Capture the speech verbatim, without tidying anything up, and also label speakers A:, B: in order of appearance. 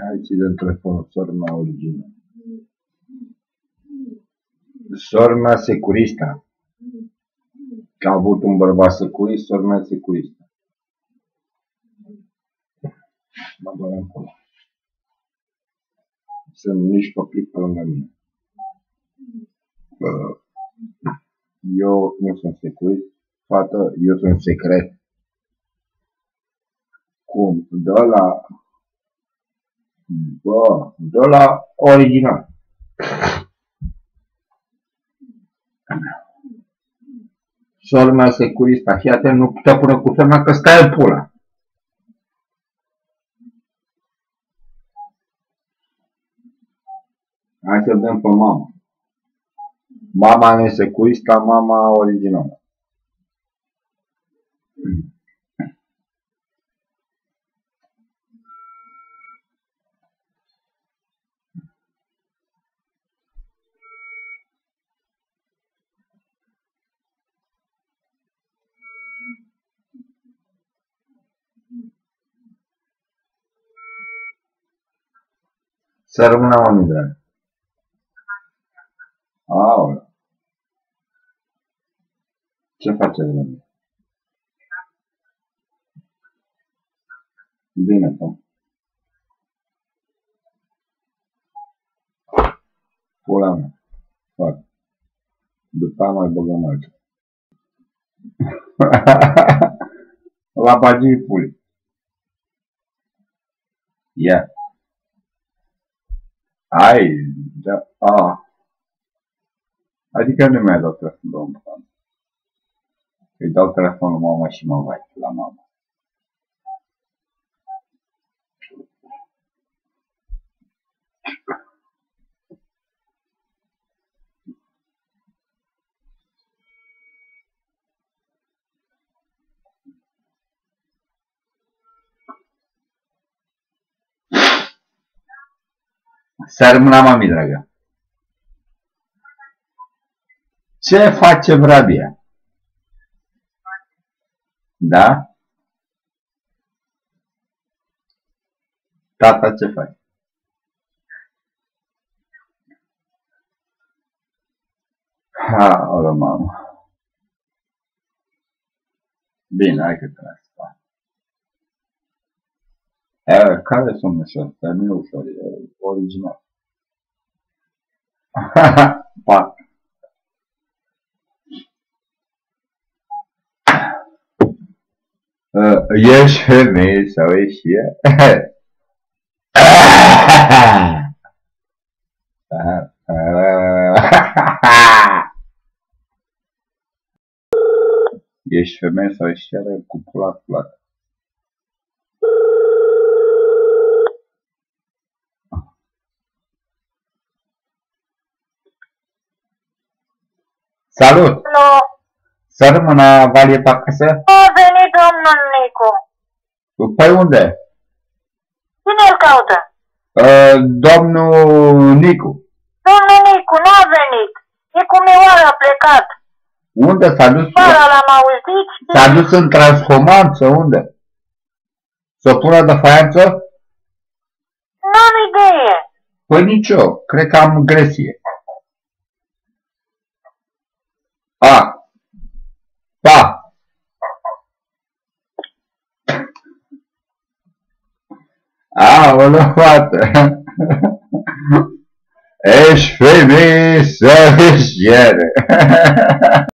A: Hai ți dăm telefonul, sora mea origină. Sora mea securista. Că a avut un bărbat securist, sora mea securistă. Mă doare acolo. Sunt nici copii pe lângă mine. Eu nu sunt securist, fată, eu sunt secret. Cum? De la... Bă, de la original. Sora mea securista, fii atent, nu putea până cu femeia că stai în pula. Hai să dăm pe mama. Mama nesecurista, mama originală. Să rămână mami dragă. Aolea. Ce faceți, domnule? Bine, Tom. Pula mea. Fac. După aia mai băgăm altceva. La bagii puli. Ia. Ai, da, a. Adică nu mi-ai dat telefonul, domnul. Îi dau telefonul mama și mă vai la mama. Să rămână mami, dragă. Ce face vrabia? Da? Tata ce face? Ha, ola, mamă. Bine, hai că te las. E, care sunt ușor? Că nu e ușor, e original. Pa. Uh, ești femeie sau ești ea? Ești femeie sau ești ea cu pula plată? Salut!
B: Alo!
A: Să rămână Valie pe acasă?
B: A venit domnul Nicu.
A: Păi unde?
B: Cine îl caută?
A: Uh, domnul Nicu.
B: Domnul Nicu nu a venit. E cu Mioara, a plecat.
A: Unde s-a dus?
B: Mioara l-am auzit.
A: S-a dus în transformanță, unde? Să pună de faianță?
B: N-am idee.
A: Păi nici eu, cred că am gresie. A. Pa. Aoleu, fată. Ești femeie sau ești iară?